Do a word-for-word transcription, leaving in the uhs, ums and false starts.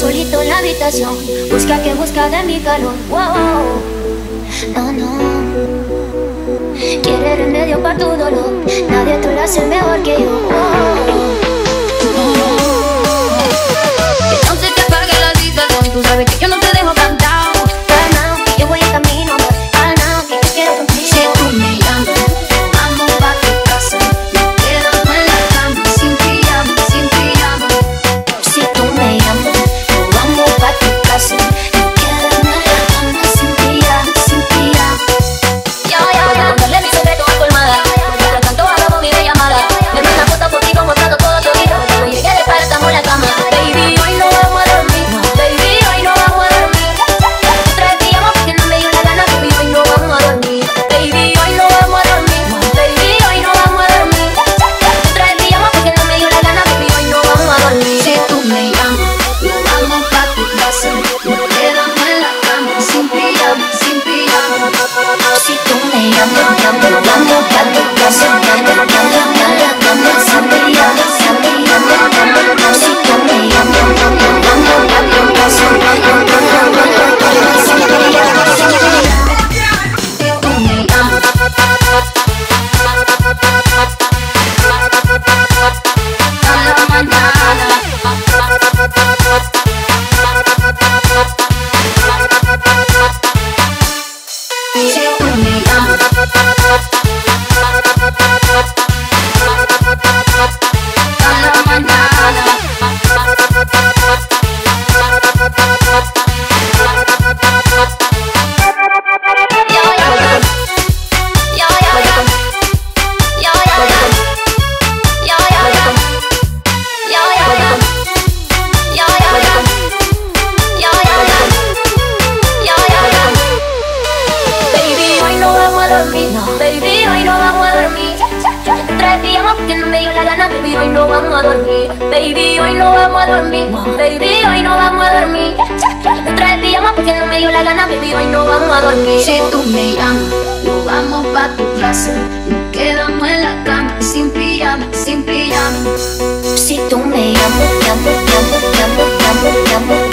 solito en la habitación. Busca que busca de mi calor. Wow, no, no. Quiere remedio para tu dolor. Nadie te lo hace mejor que yo. Wow. Que no se te apague la situación. Tú sabes que yo no te dejo cantado. Calma, que yo voy en camino, amor. Calma, que yo quiero contigo. Si tú me llamas, vamos pa' tu casa. Nos quedamos en la cama, sin pijama, sin pijama. Si tú me llamas, nos vamos pa' tu casa. Nos quedamos en la cama, sin pijama, sin pijama. Ya, ya, ya, contarle mi secreto a colmada. Mientras tanto hagamos videollamada. Me manda fotos contigo mostrando todo tu vida. Cuando llegue de para estamos en la cama. Baby, hoy no vamos a dormir. Baby, hoy no vamos a dormir. Tres días más porque no me dio la gana. Baby, hoy no vamos a dormir. Baby, hoy no vamos a dormir. Baby, hoy no vamos a dormir. Tres días más porque no me dio la gana. Baby, hoy no vamos a dormir. Si tú me llamas, nos vamos pa' tu casa. Nos quedamos en la cama, sin pijama, sin pijama. Si tú me llamas, nos vamos pa' tu casa. Nos quedamos en la cama, sin pijama, sin pijama. Si tú me llamas, nos vamos pa' tu casa. Nos quedamos en la cama, sin pijama, sin pijama. Si tú me llamas, a la mañana. Si tú me llamas, a la mañana. Ya, ya, ya. Ya, ya, ya. Ya, ya, ya. Ya, ya, ya. Ya, ya, ya. Ya, ya, ya. Ya, ya, ya. Ya, ya, ya. Baby, hoy no vamos a dormir. Baby, hoy no vamos a dormir. Tres días más porque no me dio la gana. Baby, hoy no vamos a dormir. Baby, hoy no vamos a dormir. Baby, hoy no vamos a dormir. Tres días más porque no me dio la gana. Baby, hoy no vamos a dormir. Si tú me llamas, nos vamos pa' tu casa. Nos quedamos en la cama, sin pijama, sin pijama. Si tú me llamas, llamo, llamo, llamo, llamo, llamo.